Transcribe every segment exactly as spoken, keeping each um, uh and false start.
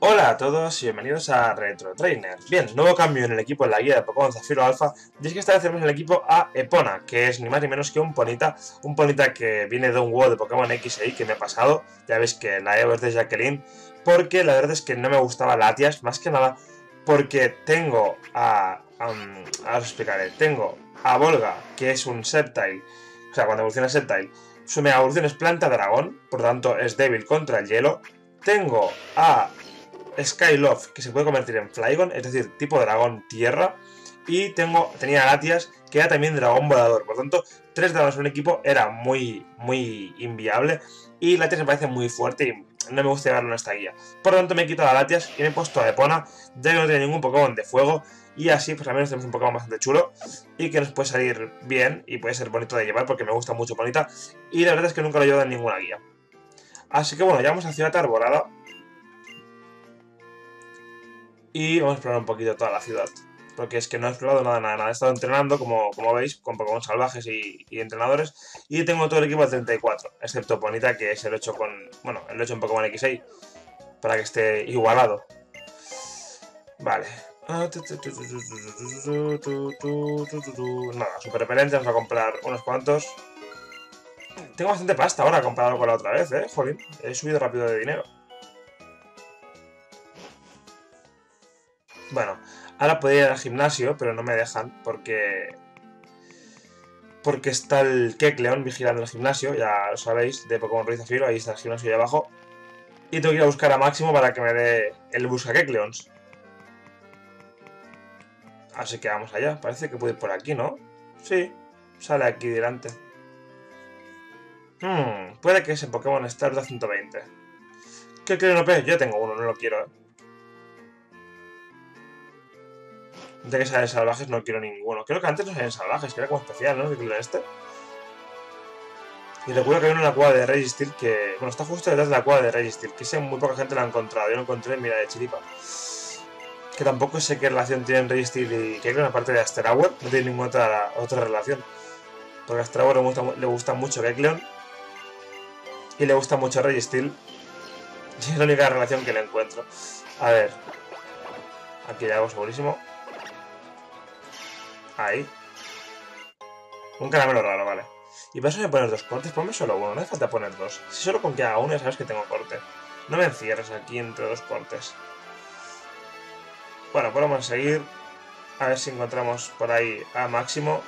Hola a todos y bienvenidos a Retro Trainers. Bien, nuevo cambio en el equipo en la guía de Pokémon Zafiro Alpha, y es que esta vez tenemos en el equipo a Epona, que es ni más ni menos que un Ponita, un Ponita que viene de un huevo de Pokémon X e Y que me ha pasado, ya veis que la Evo es de Jacqueline, porque la verdad es que no me gustaba Latias, más que nada porque tengo a... Um, ahora os explicaré, tengo a Volga, que es un Sceptile, o sea, cuando evoluciona Sceptile, su mega evolución es Planta Dragón, por lo tanto es débil contra el hielo. Tengo a Skyloft, que se puede convertir en Flygon, es decir, tipo dragón tierra. Y tengo, tenía a Latias, que era también dragón volador. Por lo tanto, tres dragones en un equipo era muy, muy inviable. Y Latias me parece muy fuerte y no me gusta llevarlo en esta guía. Por lo tanto, me he quitado a Latias y me he puesto a Epona, ya que no tiene ningún Pokémon de fuego. Y así, pues al menos tenemos un Pokémon bastante chulo y que nos puede salir bien y puede ser bonito de llevar porque me gusta mucho Ponita. Y la verdad es que nunca lo llevo en ninguna guía. Así que bueno, ya vamos a Ciudad Arborada. Y vamos a explorar un poquito toda la ciudad. Porque es que no he explorado nada, nada, nada. He estado entrenando, como, como veis, con Pokémon salvajes y, y entrenadores. Y tengo todo el equipo al treinta y cuatro. Excepto Ponita, que es el ocho con... Bueno, el ocho en Pokémon X e Y. Para que esté igualado. Vale. Nada, super repelente. Vamos a comprar unos cuantos. Tengo bastante pasta ahora comparado con la otra vez, eh. Jolín, he subido rápido de dinero. Bueno, ahora podría ir al gimnasio, pero no me dejan porque... Porque está el Kecleon vigilando el gimnasio, ya lo sabéis, de Pokémon Ruiz Zafiro, ahí está el gimnasio ahí abajo. Y tengo que ir a buscar a Máximo para que me dé el busca Kecleons. Así que vamos allá, parece que puede ir por aquí, ¿no? Sí, sale aquí delante. Hmm, puede que ese Pokémon esté de ciento veinte. Kecleon O P, yo tengo uno, no lo quiero, ¿eh? De que salen salvajes no quiero ninguno. Creo que antes no salían salvajes, que era como especial, ¿no? De este. Y recuerdo que hay uno en la cueva de Registeel que... Bueno, está justo detrás de la cueva de Registeel, que sé muy poca gente lo ha encontrado. Yo lo encontré en Mira de Chiripa. Que tampoco sé qué relación tienen Registeel y Kecleon, aparte de Asterower. No tiene ninguna otra, otra relación. Porque a Asterower le gusta, le gusta mucho Kecleon. Y le gusta mucho Registeel. Y es la única relación que le encuentro. A ver. Aquí hay algo segurísimo. Ahí. Un caramelo raro, vale. Y para eso me pones dos cortes, ponme solo uno, no hace falta poner dos. Si solo con que haga uno ya sabes que tengo corte. No me encierres aquí entre dos cortes. Bueno, pues vamos a seguir. A ver si encontramos por ahí a Máximo.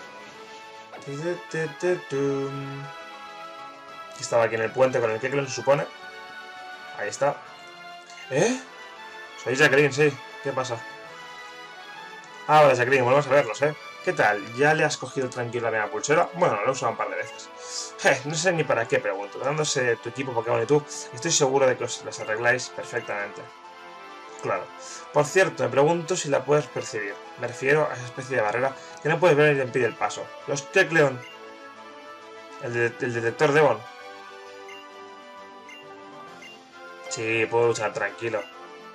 Estaba aquí en el puente con el Kecleon, se supone. Ahí está. ¿Eh? Soy Jacqueline, sí. ¿Qué pasa? Ah, vale, Jacqueline, volvemos a verlos, ¿eh? ¿Qué tal? ¿Ya le has cogido tranquilo la mega pulsera? Bueno, lo he usado un par de veces. Je, no sé ni para qué pregunto. Dándose tu equipo Pokémon y tú, estoy seguro de que os las arregláis perfectamente. Claro. Por cierto, me pregunto si la puedes percibir. Me refiero a esa especie de barrera que no puedes ver y te impide el paso. Los Kecleon. El, de el detector Devon. Sí, puedo luchar tranquilo.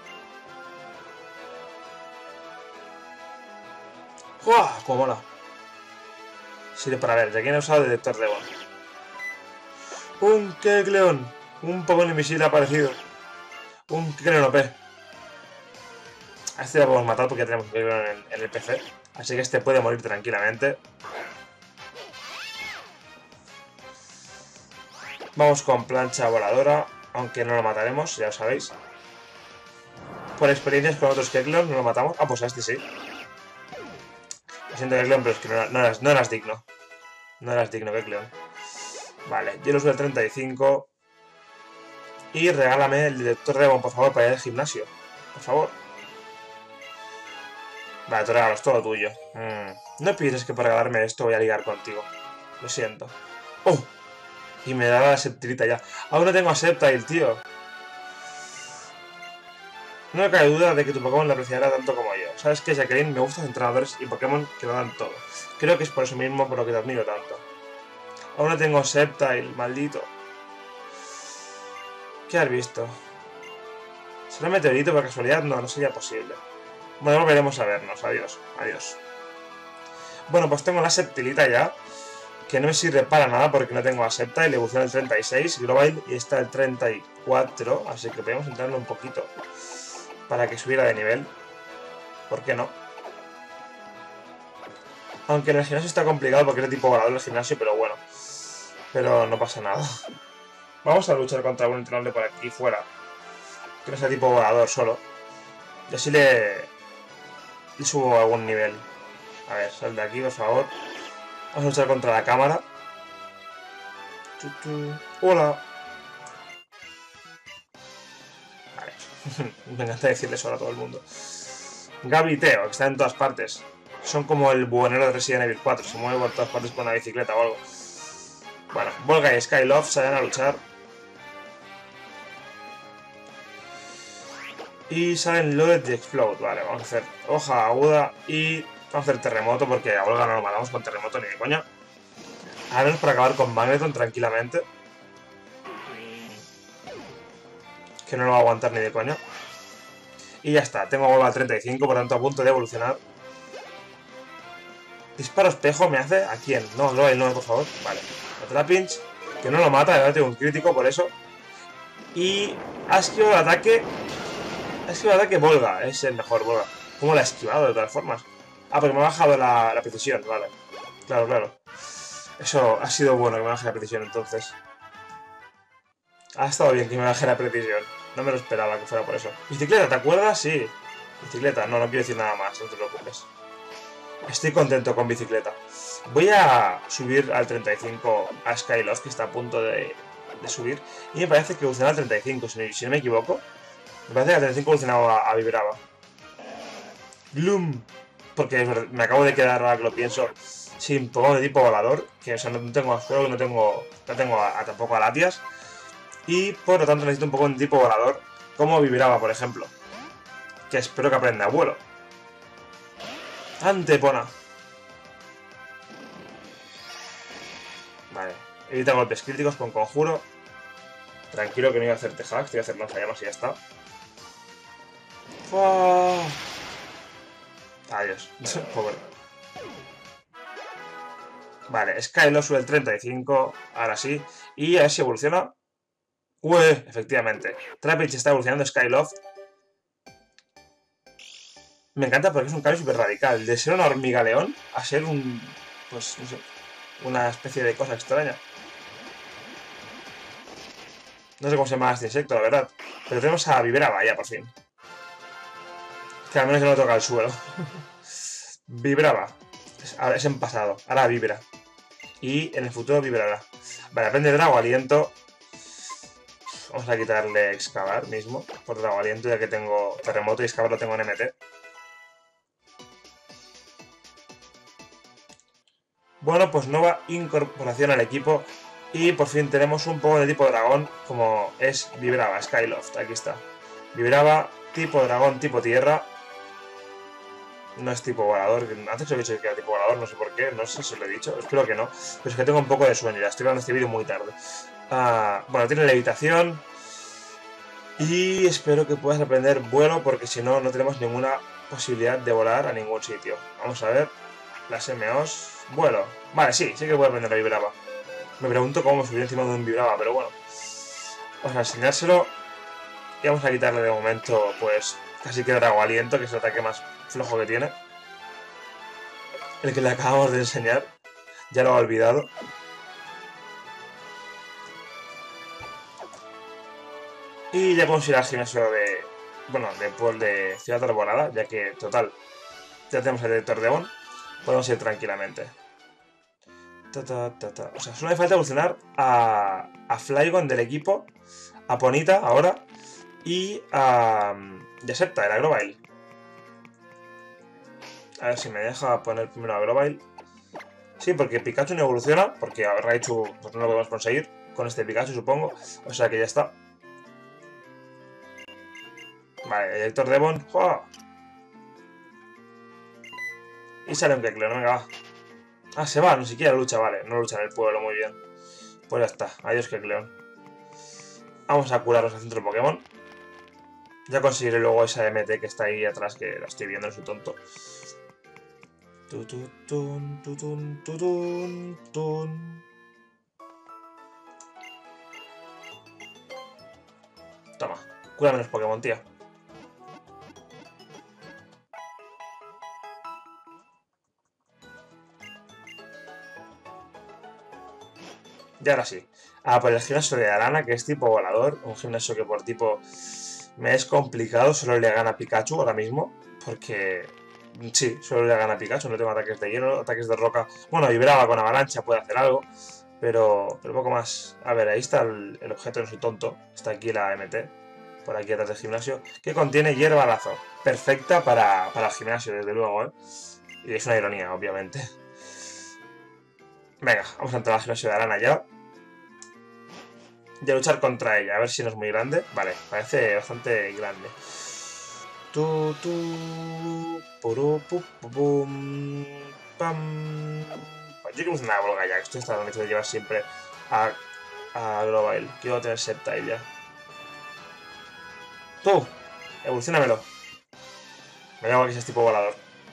¡Guau! ¡Cómo mola! Sirve para ver, ya que he usado el detector Devon. ¡Un Kecleon! Un Pokémon invisible ha aparecido. Un Kecleon O P. A este lo podemos matar porque ya tenemos un Kecleon en, en el P C. Así que este puede morir tranquilamente. Vamos con plancha voladora. Aunque no lo mataremos, ya lo sabéis. Por experiencias con otros Kecleon no lo matamos. Ah, pues a este sí. Siento Kecleon, pero es que no, no, eras, no eras digno. No eras digno, Kecleon. Vale, yo lo uso el treinta y cinco. Y regálame el detector Devon, por favor, para ir al gimnasio. Por favor. Vale, te regalo, es todo tuyo. Mm. No pienses que por regalarme esto voy a ligar contigo. Lo siento. ¡Oh! Y me da la Sceptilita ya. Aún no tengo a Sceptile, tío. No me cabe duda de que tu Pokémon lo apreciará tanto como yo. Sabes que Jacqueline me gustan los entrenadores y Pokémon que lo dan todo. Creo que es por eso mismo por lo que te admiro tanto. Aún no tengo Sceptile, maldito. ¿Qué has visto? ¿Será un meteorito por casualidad? No, no sería posible. Bueno, volveremos a vernos. Adiós. Adiós. Bueno, pues tengo la Sceptilita ya. Que no me sirve para nada porque no tengo a Sceptile. Le evoluciona el treinta y seis, Global, y está el treinta y cuatro. Así que podemos entrarle un poquito. para que subiera de nivel. ¿Por qué no? Aunque en el gimnasio está complicado porque es de tipo volador el gimnasio, pero bueno. Pero no pasa nada. Vamos a luchar contra algún entrenable por aquí fuera. Que no sea tipo volador solo. Y así le, le subo algún nivel. A ver, sal de aquí, por favor. Vamos a luchar contra la cámara. Hola. Vale. Me encanta decirle eso a todo el mundo. Gaby y Teo, que están en todas partes. Son como el buhonero de Resident Evil cuatro. Se mueve por todas partes con una bicicleta o algo. Bueno, Volga y Skyloft salen a luchar. Y salen Loaded y Explode. Vale, vamos a hacer hoja aguda y vamos a hacer terremoto porque a Volga no lo matamos con terremoto ni de coña. A menos para acabar con Magneton tranquilamente. Que no lo va a aguantar ni de coña. Y ya está, tengo Volga al treinta y cinco, por tanto a punto de evolucionar. Disparo espejo me hace. ¿A quién? No, no, no, por favor. Vale. Trapinch, que no lo mata, además tengo un crítico por eso. Y ha esquivado el ataque. Ha esquivado el ataque Volga, es el mejor Volga. ¿Cómo lo ha esquivado de todas formas? Ah, porque me ha bajado la, la precisión, vale. Claro, claro. Eso ha sido bueno que me baje la precisión entonces. Ha estado bien que me baje la precisión. No me lo esperaba que fuera por eso. Bicicleta, ¿te acuerdas? Sí. Bicicleta, no, no quiero decir nada más, no te preocupes. Estoy contento con bicicleta. Voy a subir al treinta y cinco a Skyloft, que está a punto de, de subir. Y me parece que evoluciona al treinta y cinco, si, si no me equivoco. Me parece que al treinta y cinco evolucionaba a, a Vibrava. Gloom. Porque me acabo de quedar, ahora que lo pienso, sin Pokémon de tipo volador. Que o sea, no tengo a Fuego, no tengo, no tengo a, a, tampoco a Latias. Y por lo tanto necesito un Pokémon de tipo volador, como Vibrava, por ejemplo. Que espero que aprenda a vuelo. Antepona. Vale. Evita golpes críticos con conjuro. Tranquilo que no iba a hacerte hacks, te voy a hacer lanzallamas y ya está. ¡Fua! Adiós. Pobre. Vale, Skyloft sube el treinta y cinco. Ahora sí. Y a ver si evoluciona. Uy, efectivamente. Trapinch está evolucionando Skyloft. Me encanta porque es un cambio súper radical. De ser una hormiga león a ser un... Pues, no sé. Una especie de cosa extraña. No sé cómo se llama este insecto, la verdad. Pero tenemos a Vibrava ya, por fin. Que al menos no toca el suelo. Vibrava. Es, es en pasado. Ahora vibra. Y en el futuro vibrará. Vale, aprende Drago Aliento. Vamos a quitarle Excavar mismo. Por Drago Aliento, ya que tengo Terremoto y Excavar lo tengo en M T. Bueno, pues nueva incorporación al equipo. Y por fin tenemos un poco de tipo dragón, como es Vibrava, Skyloft. Aquí está. Vibrava, tipo dragón, tipo tierra. No es tipo volador. Antes he dicho que era tipo volador, no sé por qué. No sé si lo he dicho. Espero que no. Pero es que tengo un poco de sueño ya. Estoy grabando este vídeo muy tarde. Uh, bueno, tiene levitación. Y espero que puedas aprender vuelo, porque si no, no tenemos ninguna posibilidad de volar a ningún sitio. Vamos a ver. Las M Os. Vuelo. Vale, sí, sí que puedo aprender la Vibrava. Me pregunto cómo subir encima de un Vibrava, pero bueno. Vamos a enseñárselo. Y vamos a quitarle de momento, pues, casi que Drago Aliento, que es el ataque más flojo que tiene. El que le acabamos de enseñar. Ya lo ha olvidado. Y ya podemos ir al gimnasio de... Bueno, de, de Ciudad Arbolada, ya que, total, ya tenemos el detector de On. Podemos ir tranquilamente. Ta, ta, ta, ta. O sea, solo me falta evolucionar a, a Flygon del equipo, a Ponita ahora, y a Yasepta, el Agrovile. A ver si me deja poner primero a Agrovile. Sí, porque Pikachu no evoluciona, porque a Raichu pues no lo podemos conseguir con este Pikachu, supongo. O sea que ya está. Vale, Eyector Devon. ¡Oh! Y sale un Kecleon, venga, va. Ah, se va, ni siquiera lucha, vale. No lucha en el pueblo, muy bien. Pues ya está, adiós Kecleon. Vamos a curarnos al centro Pokémon. Ya conseguiré luego esa M T que está ahí atrás, que la estoy viendo, no soy tonto. Tutun, tutun, tutun, tutun. Toma, cúrame los Pokémon, tío. Y ahora sí. Ah, por el gimnasio de Arana, que es tipo volador. Un gimnasio que por tipo me es complicado. Solo le gana a Pikachu ahora mismo. Porque sí, solo le gana a Pikachu. No tengo ataques de hielo, ataques de roca. Bueno, y Brava con avalancha puede hacer algo. Pero, pero poco más. A ver, ahí está el, el objeto, no soy tonto. Está aquí la M T. Por aquí atrás del gimnasio. Que contiene hierba lazo. Perfecta para, para el gimnasio, desde luego, ¿eh? Y es una ironía, obviamente. Venga, vamos a entrar al gimnasio de Arana ya. Y a luchar contra ella, a ver si no es muy grande. Vale, parece bastante grande. Tu, tu, puru, pu, pu, pum, pam. Pues yo quiero una bolga ya, esto está bonito de llevar siempre a, a Global. Quiero tener Sceptile ya. Tú, evolucionamelo. Me llamo que seas tipo volador.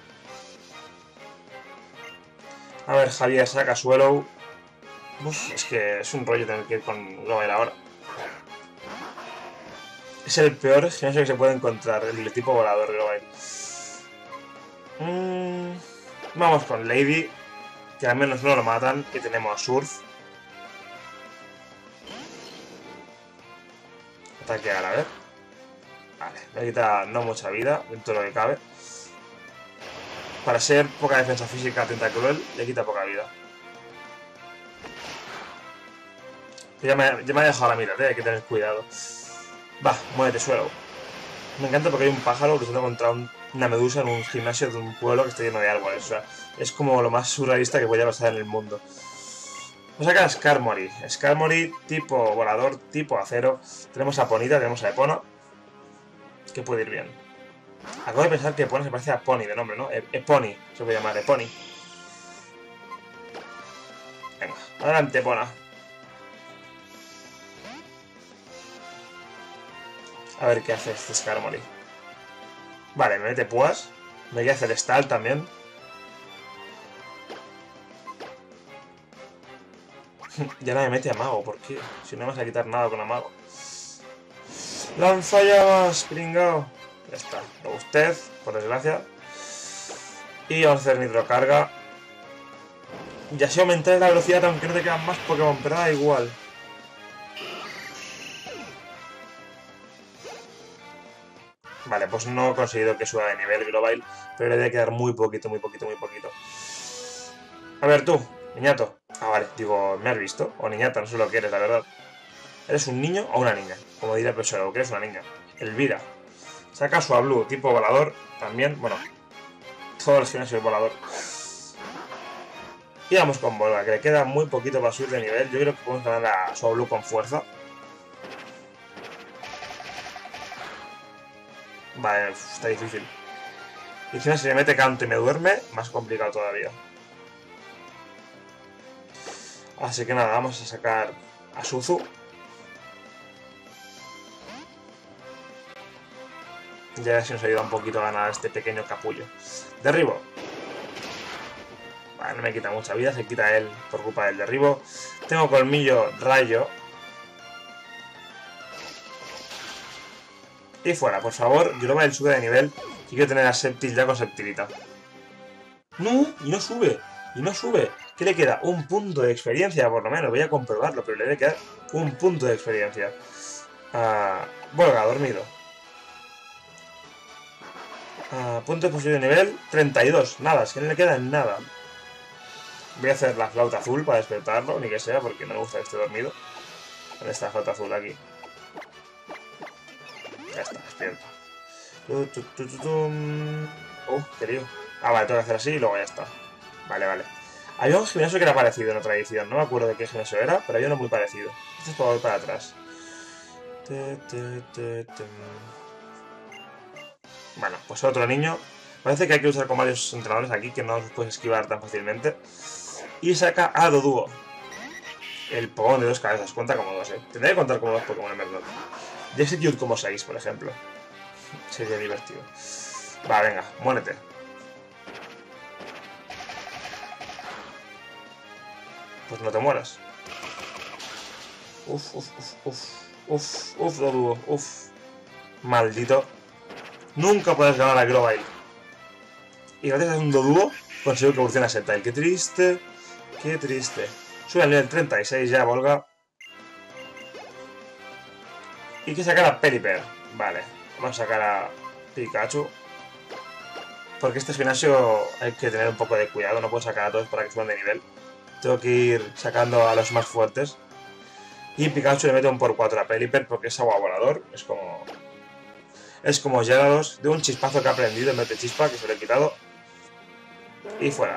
A ver, Javier, saca Swallow. Uf, es que es un rollo tener que ir con Global ahora. Es el peor gimnasio que se puede encontrar, el tipo volador Global. Mm, vamos con Lady, que al menos no lo matan, y tenemos Surf. Ataque ahora, a ver. Vale, me quita no mucha vida, dentro de lo que cabe. Para ser poca defensa física Tentacruel, le quita poca vida. Ya me, ya me ha dejado la mirada, ¿eh? Hay que tener cuidado. Va, muévete, suelo. Me encanta porque hay un pájaro luchando contra un, una medusa en un gimnasio de un pueblo que está lleno de árboles. O sea, es como lo más surrealista que puede pasar en el mundo. Vamos a sacar a Skarmory. Skarmory, tipo volador, tipo acero. Tenemos a Ponita, tenemos a Epona. Que puede ir bien. Acabo de pensar que Epona se parece a Pony de nombre, ¿no? Epony, se puede llamar Epony. Venga, adelante, Epona. A ver qué hace este Skarmory. Vale, me mete púas. Me voy a hacer Stall también. Ya no me mete a Mago, ¿por qué? Si no me vas a quitar nada con Amago. ¡Lanza llamas, pringao! Ya está. Usted, por desgracia. Y vamos a hacer nitrocarga. Y así aumentar la velocidad, aunque no te quedan más Pokémon, pero da igual. Vale, pues no he conseguido que suba de nivel Global, pero le debe quedar muy poquito, muy poquito, muy poquito. A ver tú, niñato. Ah, vale, digo, ¿me has visto? O niñata, no sé lo que eres, la verdad. ¿Eres un niño o una niña? Como diría el profesor, que eres una niña. Elvira. Saca su Blue, tipo volador, también, bueno, todo el gimnasio es volador. Y vamos con Volga, que le queda muy poquito para subir de nivel. Yo creo que podemos ganar a su Blue con fuerza. Vale, está difícil. Y encima si le mete canto y me duerme, más complicado todavía. Así que nada, vamos a sacar a Suzu. Ya si nos ayuda un poquito a ganar este pequeño capullo. Derribo. Vale, no me quita mucha vida, se quita él por culpa del derribo. Tengo colmillo rayo. Y fuera, por favor, Global sube de nivel. Y quiero tener a Sceptile ya con Septilita. ¡No! Y no sube. Y no sube. ¿Qué le queda? Un punto de experiencia, por lo menos. Voy a comprobarlo, pero le debe quedar un punto de experiencia. Ah, Volga, dormido. Ah, punto de posición de nivel treinta y dos. Nada, es que no le queda nada. Voy a hacer la flauta azul para despertarlo, ni que sea, porque no me gusta que esté dormido. ¿Dónde está la flauta azul? Aquí. Ya está, despierta. Tu, tu, tu, tu, tu. Uh, qué lío. Ah, vale, tengo que hacer así y luego ya está. Vale, vale. Había un gimnasio que era parecido en otra edición. No me acuerdo de qué gimnasio era, pero había uno muy parecido. Entonces puedo ir para atrás. Te, te, te, te. Bueno, pues otro niño. Parece que hay que usar con varios entrenadores aquí que no los puedes esquivar tan fácilmente. Y saca a Doduo. El Pokémon de dos cabezas. Cuenta como dos, eh. Tendría que contar como dos Pokémon en verdad. Y Execute como seis, por ejemplo. Sería divertido. Va, venga, muérete. Pues no te mueras. Uf, uf, uf, uf. Uf, uf, Doduo, uf. Maldito. Nunca puedes ganar a Global. Y gracias a un Doduo consigo que evolucione a Sceptile. Qué triste. Qué triste. Sube al nivel treinta y seis ya, Volga. Y hay que sacar a Pelipper. Vale, vamos a sacar a Pikachu. Porque este gimnasio hay que tener un poco de cuidado. No puedo sacar a todos para que suban de nivel. Tengo que ir sacando a los más fuertes. Y Pikachu le mete un por cuatro a Pelipper porque es agua volador. Es como... Es como Gyarados. De un chispazo que ha aprendido en vez de chispa, que se lo he quitado. Y fuera.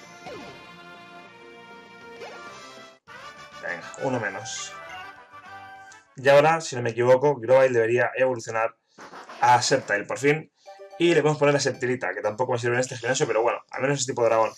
Venga, uno menos. Y ahora, si no me equivoco, Grovyle debería evolucionar a Sceptile por fin. Y le podemos poner a Sceptilita, que tampoco me sirve en este gimnasio, pero bueno, al menos es tipo dragón.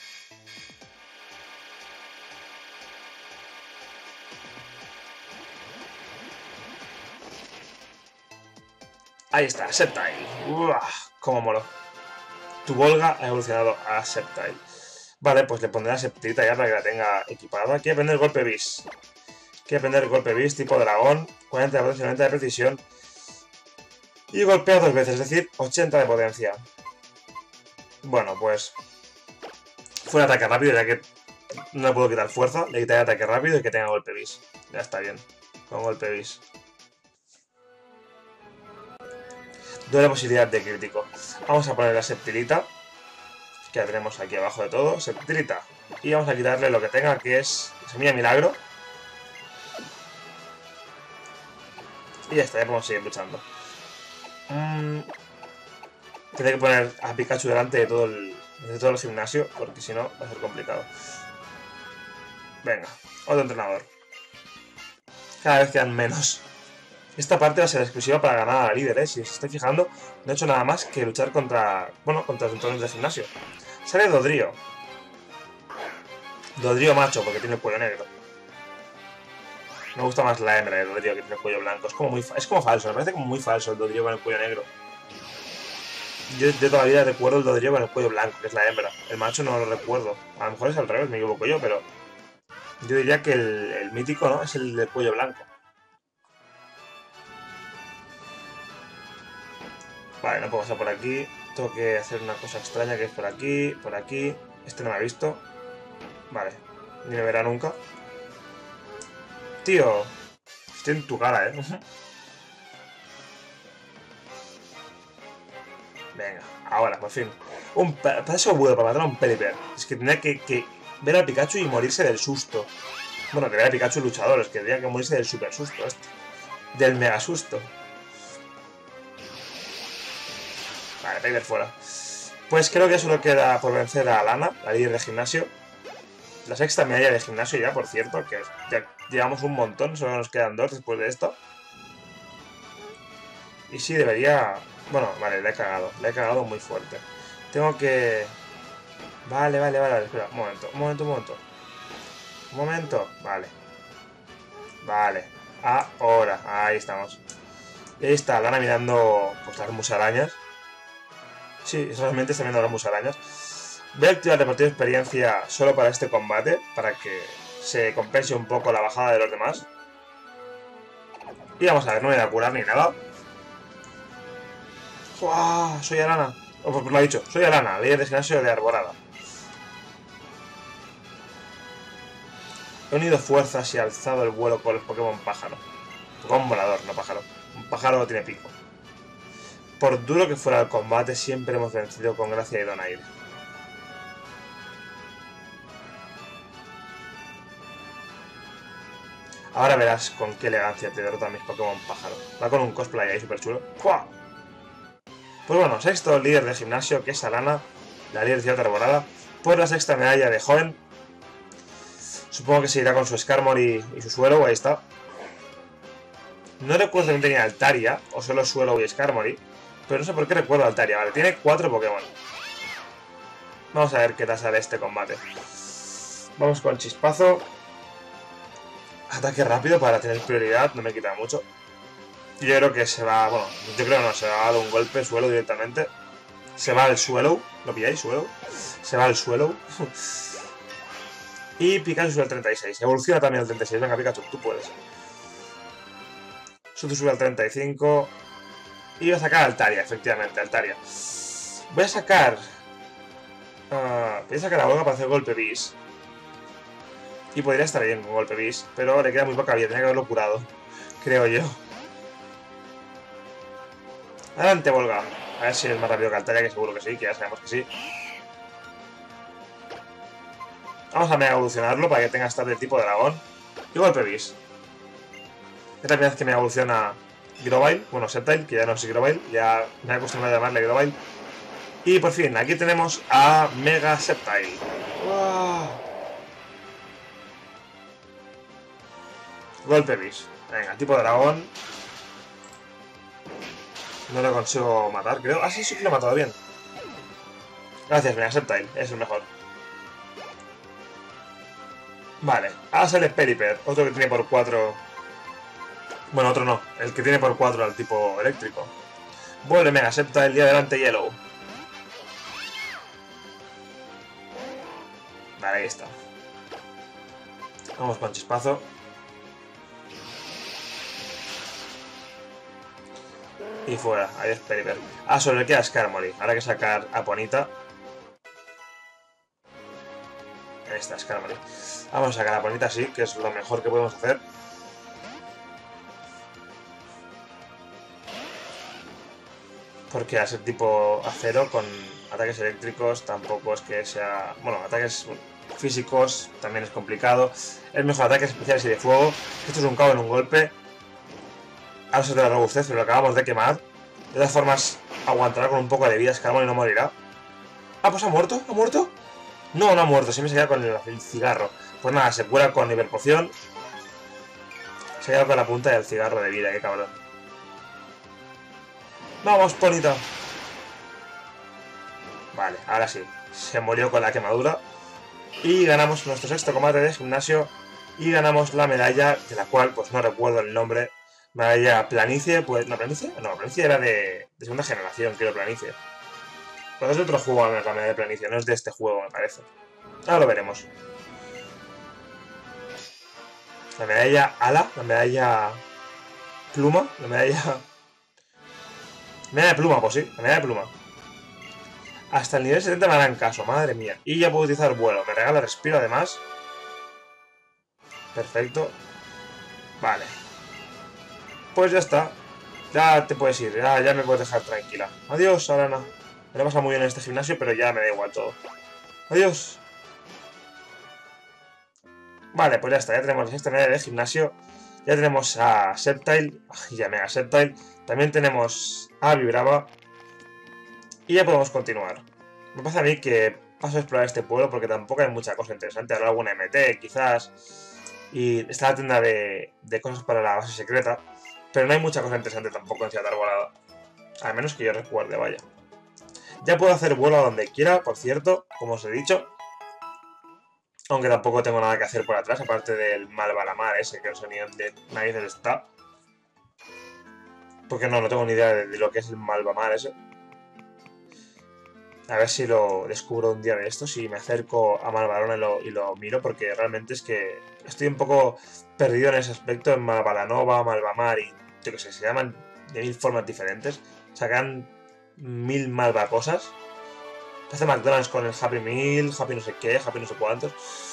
Ahí está, Sceptile. Uah, cómo molo. Tu Volga ha evolucionado a Sceptile. Vale, pues le pondré a Sceptilita ya para que la tenga equipada. Quiere aprender Golpe Bis. Quiere aprender Golpe Bis tipo dragón. cuarenta de potencia, noventa de precisión. Y golpea dos veces, es decir, ochenta de potencia. Bueno, pues... Fuera ataque rápido, ya que no le puedo quitar fuerza. Le quitaré ataque rápido y que tenga Golpe Bis. Ya está bien, con Golpe Bis. Doble posibilidad de crítico. Vamos a poner la Sceptilita, que la tenemos aquí abajo de todo. Sceptilita. Y vamos a quitarle lo que tenga, que es Semilla Milagro. Y ya está, ya podemos seguir luchando. Mm, Tendré que poner a Pikachu delante de todo el, de todo el gimnasio, porque si no va a ser complicado. Venga, otro entrenador. Cada vez quedan menos. Esta parte va a ser exclusiva para ganar a la líder, ¿eh? Si os estáis fijando, no he hecho nada más que luchar contra... Bueno, contra los entrenadores de gimnasio. Sale Dodrio. Dodrio macho, porque tiene el cuello negro. Me gusta más la hembra de Dodrio, que tiene el cuello blanco. Es como muy es como falso, me parece como muy falso el Dodrio con el cuello negro. Yo de toda la vida recuerdo el Dodrio con el cuello blanco, que es la hembra. El macho no lo recuerdo. A lo mejor es al revés, me equivoco yo, pero... Yo diría que el, el mítico, ¿no? Es el del cuello blanco. Vale, no puedo pasar por aquí. Tengo que hacer una cosa extraña que es por aquí, por aquí. Este no me ha visto. Vale, ni me verá nunca. Tío, estoy en tu cara, ¿eh? Venga, ahora, por fin. Un paso bueno para matar a un Pelipper. Es que tendría que, que ver al Pikachu y morirse del susto. Bueno, que ver al Pikachu luchador, es que tendría que morirse del super susto este. Del mega susto. Vale, Pelipper fuera. Pues creo que solo queda por vencer a Lana, la líder de gimnasio. La sexta medalla de gimnasio ya, por cierto, que ya llevamos un montón, solo nos quedan dos después de esto. Y sí, debería... Bueno, vale, le he cagado, le he cagado muy fuerte. Tengo que... Vale, vale, vale, espera, un momento, un momento, un momento. Un momento, vale. Vale, ahora, ahí estamos. Y ahí está, Lana mirando pues las musarañas. Sí, realmente está viendo las musarañas. Voy a activar repartir experiencia solo para este combate, para que se compense un poco la bajada de los demás. Y vamos a ver, no me voy a curar ni nada. ¡Uah! Soy Alana. Oh, pues lo ha dicho, soy Alana, líder de gimnasio de Arborada. He unido fuerzas y alzado el vuelo con los Pokémon pájaro. Pokémon volador, no pájaro. Un pájaro no tiene pico. Por duro que fuera el combate, siempre hemos vencido con gracia y donaire. Ahora verás con qué elegancia te derrotan mis Pokémon pájaro. Va con un cosplay ahí súper chulo. ¡Fua! Pues bueno, sexto líder de gimnasio, que es Alana, la líder de Ciudad Arborada, por la sexta medalla de joven. Supongo que se irá con su Skarmory y, y su Swallow, ahí está. No recuerdo si tenía Altaria, o solo Swallow y Skarmory, pero no sé por qué recuerdo Altaria. Vale, tiene cuatro Pokémon. Vamos a ver qué tal sale este combate. Vamos con Chispazo. Ataque rápido para tener prioridad, no me quita mucho. Yo creo que se va, bueno, yo creo que no, se va a dar un golpe suelo directamente. Se va al suelo, ¿lo pilláis? Suelo. Se va al suelo. Y Pikachu sube al treinta y seis. Evoluciona también al treinta y seis. Venga, Pikachu, tú puedes. Sutu sube al treinta y cinco. Y voy a sacar a Altaria, efectivamente, Altaria. Voy a sacar... Uh, voy a sacar a Volga para hacer golpe bis. Y podría estar bien con golpe bis, pero le queda muy poca vida, tenía que haberlo curado, creo yo. Adelante, Volga. A ver si es más rápido que Altaria, que seguro que sí, que ya sabemos que sí. Vamos a mega evolucionarlo para que tenga stat de tipo dragón. Y golpe bis. Es la primera vez que me evoluciona Grovyle, bueno, Sceptile, que ya no es Grovyle, ya me he acostumbrado a llamarle Grovyle. Y por fin, aquí tenemos a Mega Sceptile. ¡Wow! Golpe bis. Venga, tipo dragón. No lo consigo matar, creo. Ah, sí, sí que lo he matado bien. Gracias, Mega Sceptile, es el mejor. Vale, ahora sale Periper, otro que tiene por cuatro. Bueno, otro no, el que tiene por cuatro al tipo eléctrico. Vuelve Mega Sceptile y adelante Yellow. Vale, ahí está. Vamos con chispazo. Y fuera, ahí es Periper. Ah, solo le queda Skarmory. Ahora hay que sacar a Ponita. Ahí está, Skarmory. Vamos a sacar a Ponita, sí, que es lo mejor que podemos hacer. Porque al ser tipo acero con ataques eléctricos tampoco es que sea... Bueno, ataques físicos también es complicado. Es mejor ataques especiales y de fuego. Esto es un cabo en un golpe. Ahora se te la robustez, pero lo acabamos de quemar. De todas formas, aguantará con un poco de vida Skarmory y no morirá. Ah, pues ha muerto, ¿ha muerto? No, no ha muerto, siempre se queda con el, el cigarro. Pues nada, se cura con nivel poción. Se queda con la punta del cigarro de vida, qué cabrón. ¡Vamos, Ponita! Vale, ahora sí. Se murió con la quemadura. Y ganamos nuestro sexto combate de gimnasio. Y ganamos la medalla, de la cual pues no recuerdo el nombre. Medalla Planicie, pues... ¿No, Planicie? No, Planicie era de, de segunda generación, creo, Planicie. Pero es de otro juego la medalla de Planicie, no es de este juego, me parece. Ahora lo veremos. La medalla Ala, la medalla Pluma, la medalla... Medalla de pluma, pues sí, la medalla de pluma. Hasta el nivel setenta me harán caso, madre mía. Y ya puedo utilizar vuelo, me regala respiro además. Perfecto. Vale. Pues ya está. Ya te puedes ir, ya, ya me puedes dejar tranquila. Adiós, Arana. Me lo he pasado muy bien en este gimnasio, pero ya me da igual todo. Adiós. Vale, pues ya está, ya tenemos esta medalla de gimnasio. Ya tenemos a Sceptile, y a Mega Sceptile. También tenemos a Vibrava. Y ya podemos continuar. Me parece a mí que paso a explorar este pueblo porque tampoco hay mucha cosa interesante. Habrá alguna M T, quizás. Y está la tienda de, de cosas para la base secreta. Pero no hay mucha cosa interesante tampoco en Ciudad Arbolada. Al menos que yo recuerde, vaya. Ya puedo hacer vuelo a donde quiera, por cierto, como os he dicho. Aunque tampoco tengo nada que hacer por atrás, aparte del Malvalamar ese, que no sé ni dónde narices está. Porque no, no tengo ni idea de, de lo que es el Malvamar ese. A ver si lo descubro un día de estos y me acerco a Malvarona y lo, y lo miro, porque realmente es que estoy un poco perdido en ese aspecto, en Malvalanova, Malvamar y yo que sé, se llaman de mil formas diferentes. Sacan mil malva cosas. Hace McDonald's con el Happy Meal, Happy no sé qué, Happy no sé cuántos.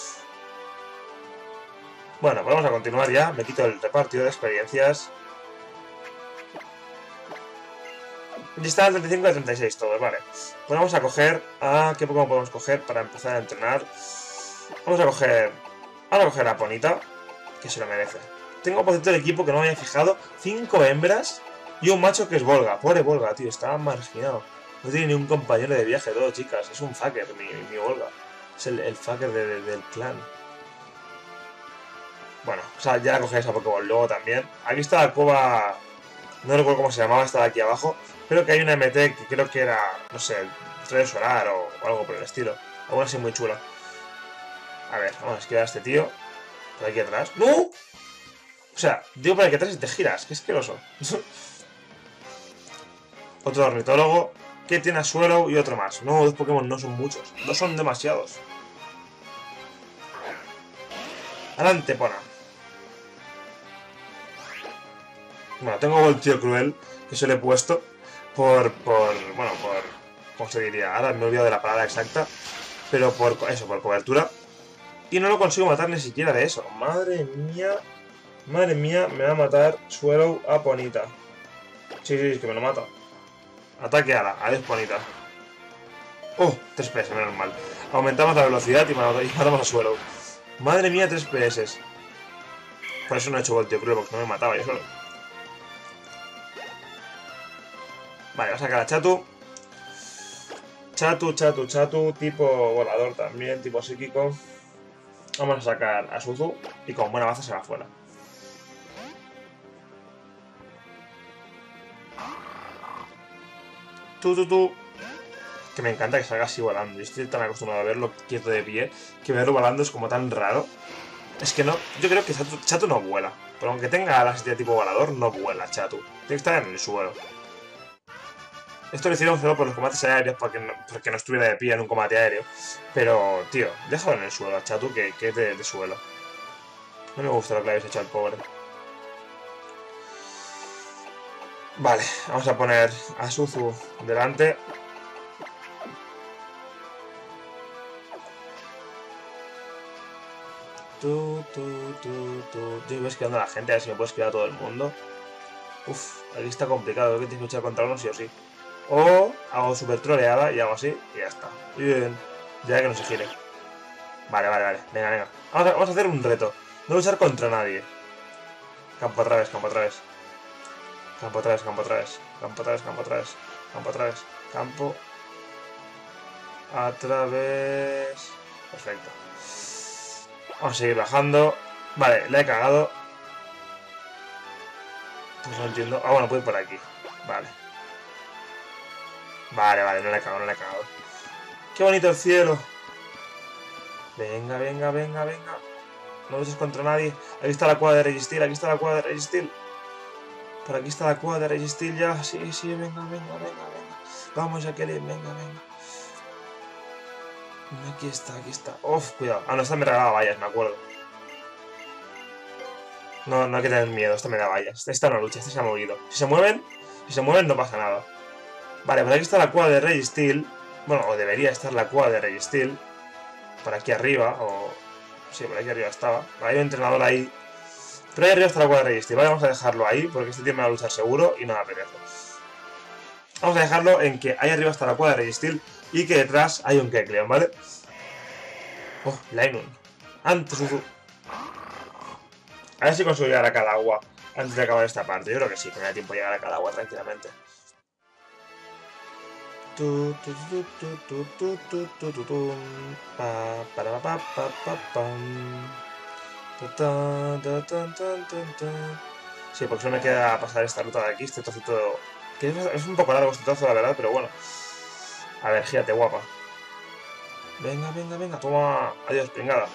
Bueno, pues vamos a continuar ya. Me quito el repartido de experiencias. Y está el treinta y cinco y el treinta y seis todos, vale. Pues vamos a coger... Ah, ¿qué Pokémon podemos coger para empezar a entrenar? Vamos a coger... Vamos a coger a Ponita, que se lo merece. Tengo por cierto el equipo que no me había fijado. Cinco hembras y un macho que es Volga. Pobre Volga, tío, está marginado. No tiene ni un compañero de viaje, todo, chicas. Es un fucker, mi, mi Volga. Es el, el fucker de, de, del clan. Bueno, o sea, ya la cogeré esa Pokéball luego también. Aquí está la cueva... No recuerdo cómo se llamaba, estaba aquí abajo. Creo que hay una M T que creo que era, no sé, el rayo solar o, o algo por el estilo. Algo así muy chula. A ver, vamos a esquivar a este tío. Por aquí atrás. ¡No! O sea, digo por aquí atrás y te giras. Qué asqueroso. Otro ornitólogo que tiene a Swallow y otro más. No, dos Pokémon no son muchos. No son demasiados. Adelante, Pona. Bueno, tengo Voltio Cruel, que se lo he puesto por, por, bueno, por, ¿cómo se diría? Ahora me he olvidado de la palabra exacta, pero por eso, por cobertura. Y no lo consigo matar ni siquiera de eso. Madre mía. Madre mía, me va a matar Swallow a Ponita. Sí, sí, es que me lo mata. Ataque ala. Adiós, Ponita. Oh, tres P S, menos mal. Aumentamos la velocidad y matamos a Swallow. Madre mía, tres P S. Por eso no he hecho voltio cruel, porque no me mataba yo solo. Vale, va a sacar a Chatu. Chatu, Chatu, Chatu. Tipo volador también, tipo psíquico. Vamos a sacar a Suzu. Y con buena baza se va fuera. Tú, tú, tú. Que me encanta que salga así volando. Yo estoy tan acostumbrado a verlo quieto de pie que verlo volando es como tan raro. Es que no, yo creo que Chatu, Chatu no vuela. Pero aunque tenga alas de tipo volador, no vuela Chatu. Tiene que estar en el suelo. Esto lo hicieron solo por los combates aéreos, porque no, porque no estuviera de pie en un combate aéreo. Pero, tío, déjalo en el suelo a Chatu, que, que es de, de suelo. No me gusta lo que le habéis hecho al pobre. Vale, vamos a poner a Suzu delante. Tú, tú, tú, tú. Yo voy esquivando a la gente, a ver si me puedo esquivar a todo el mundo. Uf, aquí está complicado, creo que tienes que luchar contra uno sí o sí. O hago super troleada y hago así y ya está. Bien, ya que no se gire. Vale, vale, vale. Venga, venga. Vamos a, vamos a hacer un reto. No luchar contra nadie. Campo a través, campo a través. Campo a través, campo a través. Campo a través, campo a través. Campo a través. Campo a través. Perfecto. Vamos a seguir bajando. Vale, la he cagado. Pues no entiendo. Ah, bueno, puedo ir por aquí. Vale. Vale, vale, no la he cagado, no la he cagado. ¡Qué bonito el cielo! Venga, venga, venga, venga. No luches contra nadie. Aquí está la cuadra de Registeel, aquí está la cuadra de Registeel. Por aquí está la cuadra de Registeel ya. Sí, sí, venga, venga, venga, venga. Vamos a querer, venga, venga. Aquí está, aquí está. Uf, cuidado. Ah, no, esta me regalaba vallas, me acuerdo. No, no hay que tener miedo, esta me da vallas. Esta no lucha, esta se ha movido. Si se mueven, si se mueven no pasa nada. Vale, pues aquí está la cuadra de Registeel. Bueno, o debería estar la cuadra de Registeel. Por aquí arriba, o... Sí, por aquí arriba estaba. Vale, hay un entrenador ahí. Pero ahí arriba está la cuadra de Registeel. Vale, vamos a dejarlo ahí, porque este tío me va a luchar seguro y no me apetece. Vamos a dejarlo en que ahí arriba está la cuadra de Registeel y que detrás hay un Kecleon, ¿vale? Oh, Lynun. Antes Suzu. A ver si consigo llegar a cada agua antes de acabar esta parte. Yo creo que sí, que me da tiempo de llegar a cada agua tranquilamente. Tu, tu, tu, tu, tu, tu, tu, tu, tu, tu. Pa, para, pa, pa, pa, pam. Ta, ta, ta, ta, ta, ta, ta. Sí, porque solo me queda pasar esta ruta de aquí, este trocito. Que es, es un poco largo este trozo, la verdad, pero bueno. A ver, gírate, guapa. Venga, venga, venga, toma. Adiós, pringada.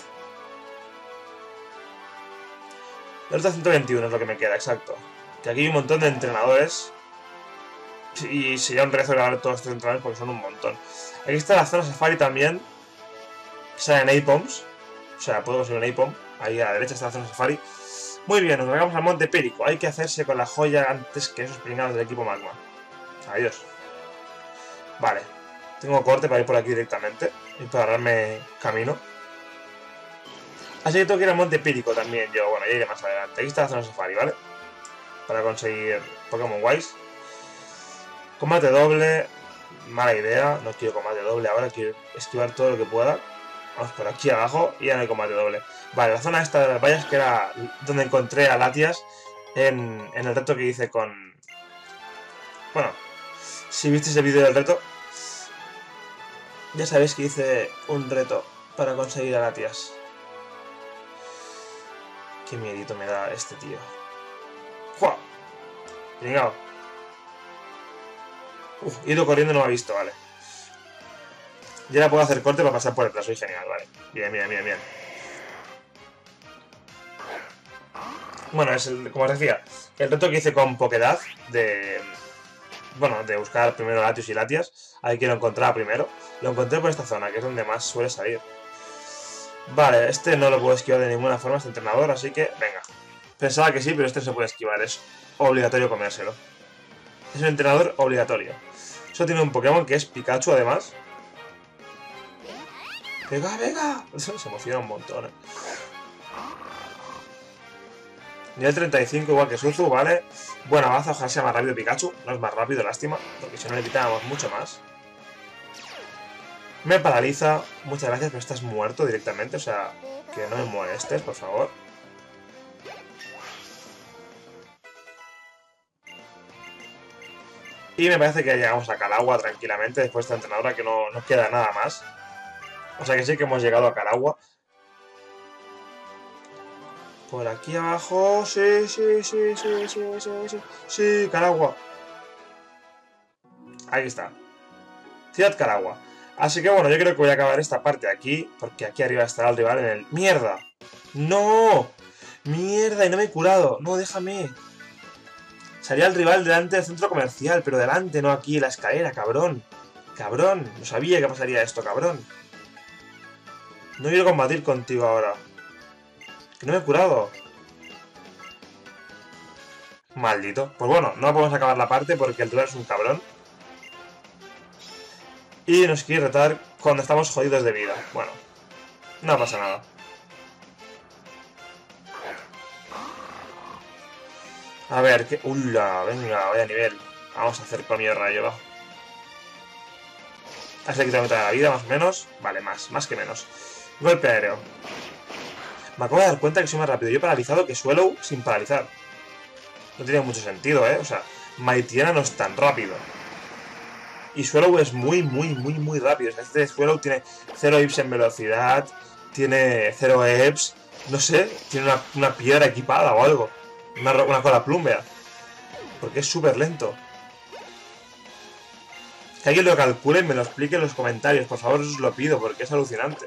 La ruta ciento veintiuno es lo que me queda, exacto. Que aquí hay un montón de entrenadores. Y sería un rezo grabar todos estos entrenadores porque son un montón. Aquí está la zona safari también. Que salen Apoms. O sea, podemos ir un Apom. Ahí a la derecha está la zona safari. Muy bien, nos largamos al Monte Pírico. Hay que hacerse con la joya antes que esos pringados del equipo Magma. Adiós. Vale. Tengo corte para ir por aquí directamente. Y para darme camino. Así que tengo que ir al Monte Pírico también yo. Bueno, ya iré más adelante. Aquí está la zona safari, ¿vale? Para conseguir Pokémon Wise. Combate doble. Mala idea. No quiero combate doble ahora. Quiero esquivar todo lo que pueda. Vamos por aquí abajo y ya no hay combate doble. Vale, la zona esta de las vallas que era donde encontré a Latias en, en el reto que hice con... Bueno, si visteis el vídeo del reto, ya sabéis que hice un reto para conseguir a Latias. Qué miedito me da este tío. ¡Jua! Llegado. Uf, he ido corriendo y no me ha visto, vale. Ya ahora puedo hacer corte para pasar por detrás, soy genial, vale. Bien, bien, bien, bien. Bueno, es el, como os decía, el reto que hice con Pokédad de... Bueno, de buscar primero Latios y Latias. Ahí que lo encontraba primero. Lo encontré por esta zona, que es donde más suele salir. Vale, este no lo puedo esquivar de ninguna forma, este entrenador, así que venga. Pensaba que sí, pero este no se puede esquivar, es obligatorio comérselo. Es un entrenador obligatorio. Eso tiene un Pokémon que es Pikachu, además. ¡Venga, venga! Se emociona un montón, ¿eh? Nivel treinta y cinco, igual que Suzu, ¿vale? Buena baza, ojalá sea más rápido Pikachu. No es más rápido, lástima, porque si no le quitábamos mucho más. Me paraliza. Muchas gracias, pero estás muerto directamente, o sea, que no me molestes, por favor. Y me parece que llegamos a Calagua tranquilamente, después de esta entrenadora, que no nos queda nada más. O sea que sí que hemos llegado a Calagua. Por aquí abajo, sí, sí, sí, sí, sí, sí, sí, sí, Calagua. Ahí está. Ciudad Calagua. Así que bueno, yo creo que voy a acabar esta parte aquí, porque aquí arriba estará el rival en el... ¡Mierda! ¡No! ¡Mierda! Y no me he curado. No, déjame. Salía el rival delante del centro comercial, pero delante, no aquí, en la escalera, cabrón. Cabrón. No sabía que pasaría esto, cabrón. No quiero combatir contigo ahora. Que no me he curado. Maldito. Pues bueno, no podemos acabar la parte porque el rival es un cabrón. Y nos quiere retar cuando estamos jodidos de vida. Bueno, no pasa nada. A ver, que... ¡Ula! Venga, vaya nivel. Vamos a hacer comio rayo, va. Has quitado mitad de la vida, más o menos. Vale, más, más que menos. Golpe aéreo. Me acabo de dar cuenta que soy más rápido yo paralizado que Swallow sin paralizar. No tiene mucho sentido, ¿eh? O sea, Mightyena no es tan rápido. Y Swallow es muy, muy, muy, muy rápido. O sea, este Swallow tiene cero I Ps en velocidad, tiene cero E P S, no sé, tiene una, una piedra equipada o algo. Una, una cola plúmbea. Porque es súper lento. Que alguien lo calcule y me lo explique en los comentarios. Por favor, os lo pido, porque es alucinante.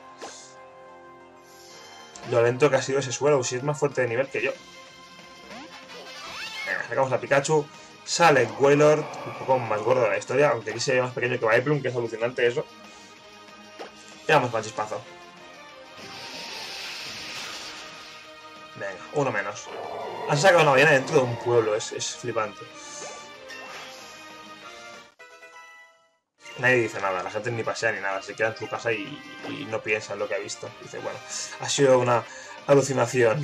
Lo lento que ha sido ese Swallow, si es más fuerte de nivel que yo. Venga, sacamos a Pikachu. Sale Wailord, un poco más gordo de la historia, aunque aquí se ve más pequeño que Viplum, que es alucinante eso. Y vamos para el chispazo. Venga, uno menos. Han sacado una ballena dentro de un pueblo, es, es flipante. Nadie dice nada, la gente ni pasea ni nada, se queda en su casa y, y no piensa en lo que ha visto. Dice, bueno, ha sido una alucinación.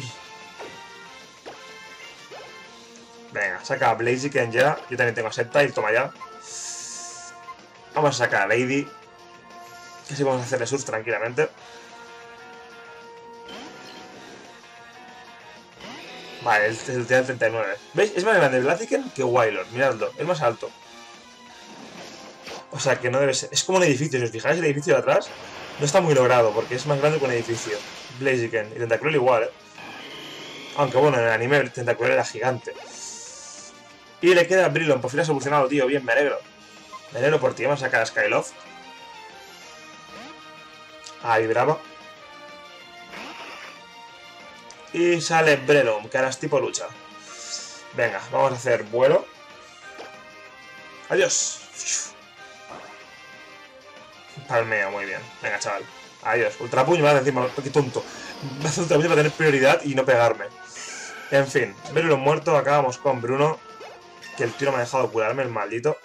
Venga, saca a Blaziken ya. Yo también tengo a Sceptile, toma ya. Vamos a sacar a Lady. Que así vamos a hacerle surf tranquilamente. Vale, el, el tiene el treinta y nueve. ¿Veis? Es más grande Blaziken que Wailord. Miradlo, es más alto. O sea que no debe ser. Es como un edificio, si os fijáis, el edificio de atrás no está muy logrado porque es más grande que un edificio. Blaziken. Y Tentacruel igual, ¿eh? Aunque bueno, en el anime el Tentacruel era gigante. Y le queda Brilon, por fin ha solucionado, tío. Bien, me alegro. Me alegro por ti. Vamos a sacar a Skyloft. Ahí, bravo. Y sale Breloom, que ahora es tipo lucha. Venga, vamos a hacer vuelo. Adiós. Palmeo, muy bien. Venga, chaval. Adiós. Ultra puño, me va a decir, qué tonto. Me hace ultra puño para tener prioridad y no pegarme. En fin, Breloom muerto. Acabamos con Bruno. Que el tío no me ha dejado curarme, el maldito.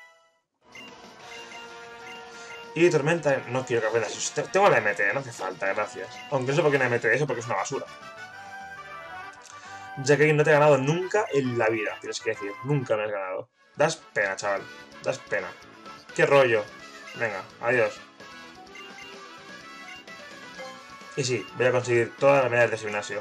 Y Tormenta, no quiero que aprendas. Tengo la M T, no hace falta, gracias. Aunque no sé por qué no M T eso, porque es una basura. Ya que no te he ganado nunca en la vida, tienes que decir. Nunca me has ganado. Das pena, chaval. Das pena. Qué rollo. Venga, adiós. Y sí, voy a conseguir todas las medallas de gimnasio.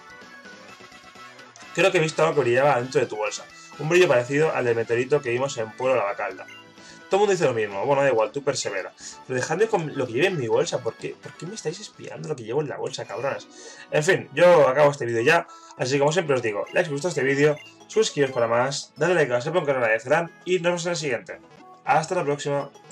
Creo que he visto algo que brillaba dentro de tu bolsa. Un brillo parecido al del meteorito que vimos en Pueblo Lavacalda. Todo el mundo dice lo mismo. Bueno, da igual, tú persevera. Pero dejadme con lo que lleve en mi bolsa. ¿Por qué? ¿Por qué me estáis espiando lo que llevo en la bolsa, cabronas? En fin, yo acabo este vídeo ya. Así que como siempre os digo, like si os gustó este vídeo, suscribiros para más, dadle like a ese que os lo agradecerán y nos vemos en el siguiente. Hasta la próxima.